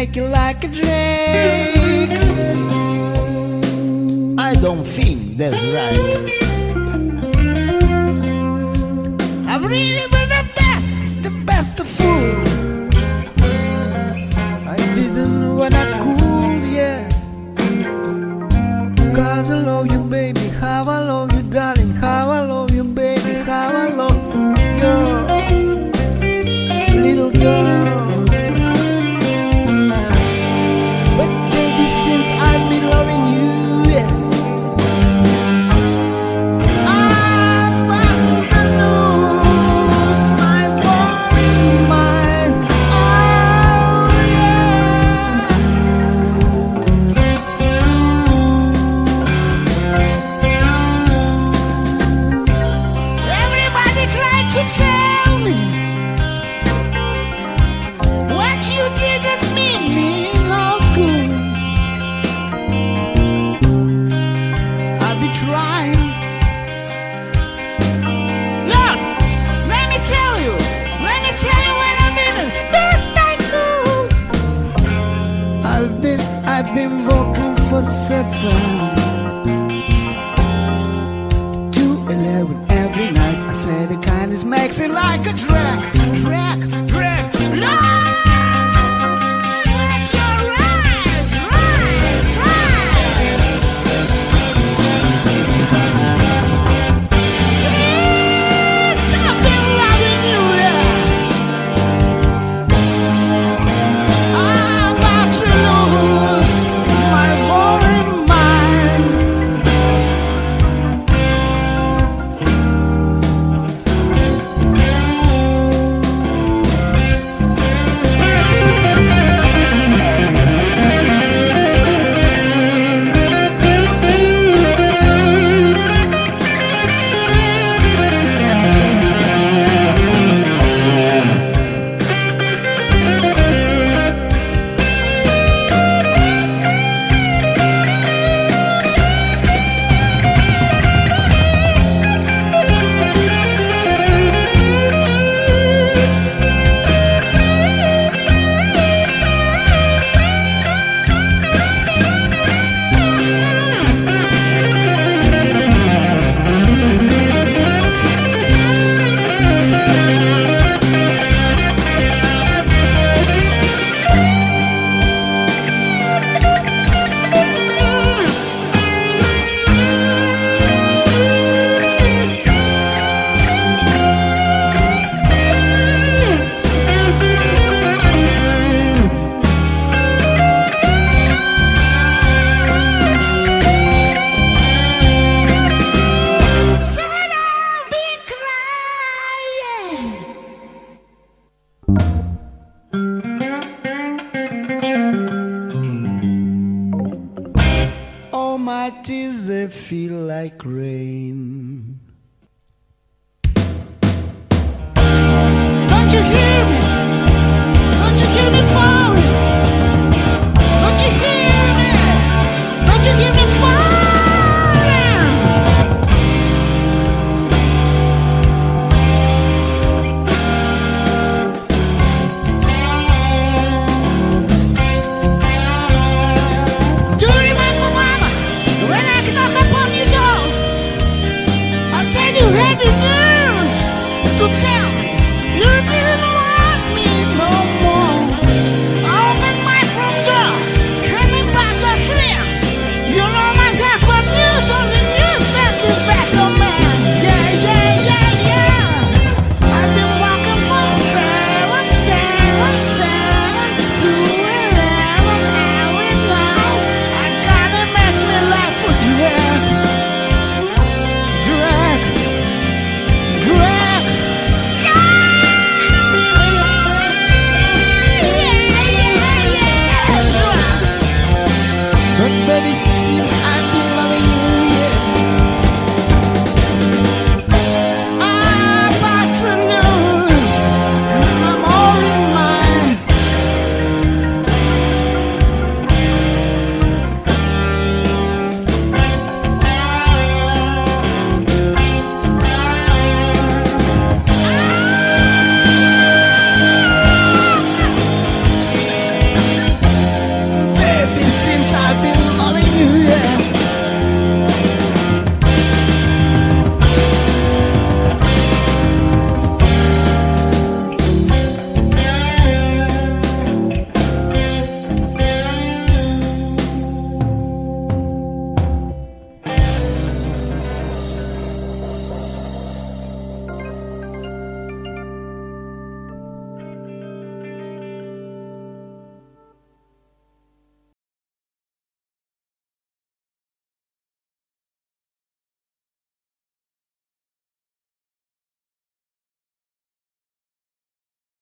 make it like a drink. I don't think that's right. I've really been the best of fool. I didn't know what I could, yeah. Cause I love you, baby, how I love you, darling. How I love you, baby, how I love you, little girl. But baby, since I've been loving you, yeah, I'm about to lose my worried mind. Oh yeah. Everybody tried to tell me what you didn't mean me no good. I'll be trying. Look, let me tell you when I've been best I could. I've been broken for 7-11 every night. I said the kindness makes it like a drag. Lord, that's your right. Since I've been loving you, yeah, I'm about to lose my boring mind. All my tears, they feel like rain.